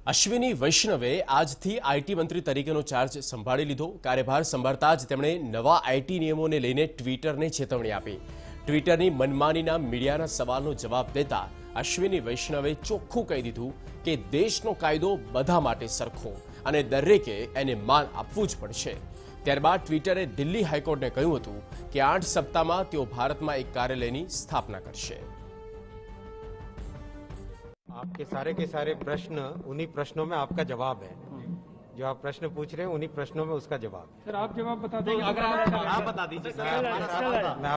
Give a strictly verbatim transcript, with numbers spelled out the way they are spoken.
અશ્વિની વૈષ્ણવે આજથી આઈટી મંત્રી તરીકેનો ચાર્જ સંભાળી લીધો। કાર્યભાર સંભાળતા જ તેમણે નવા આઈટી નિયમોને લઈને ટ્વિટરને ચેતવણી આપી। ટ્વિટરની મનમાનીના મીડિયાના સવાલનો જવાબ દેતા અશ્વિની વૈષ્ણવે ચોખ્ખું કહી દીધું કે દેશનો કાયદો બધા માટે સરખો અને દરેકે એને માન આપવું જ પડશે। ત્યારબાદ ટ્વિટરે દિલ્હી હાઈકોર્ટને કહ્યું હતું કે આઠ સપ્તાહમાં તેઓ ભારતમાં એક કાર્યાલયની સ્થાપના કરશે। आपके सारे के सारे प्रश्न उन्हीं प्रश्नों में आपका जवाब है। जो आप प्रश्न पूछ रहे हैं उन्हीं प्रश्नों में उसका जवाब। सर आप जवाब बता देंगे? अगर आप, आप बता दीजिए सर।